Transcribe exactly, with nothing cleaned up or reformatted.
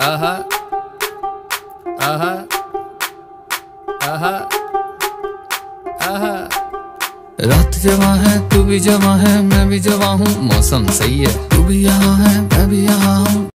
आहा आहा आहा आहा। रात जवां है तू भी जवां है मैं भी जवां हूँ, मौसम सही है तू भी यहाँ है मैं भी यहाँ हूँ,